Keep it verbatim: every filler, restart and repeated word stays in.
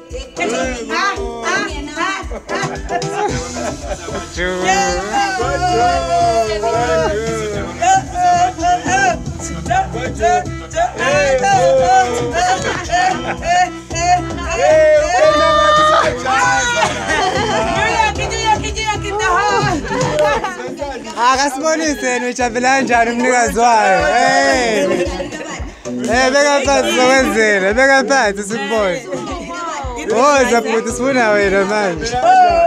Akasibonise nijabula kanjani umnikazi wayo. Hey. Eh beka phansi sokwenzela, beka phansi sikubone. Oh, zaphuthi sifuna wena manje.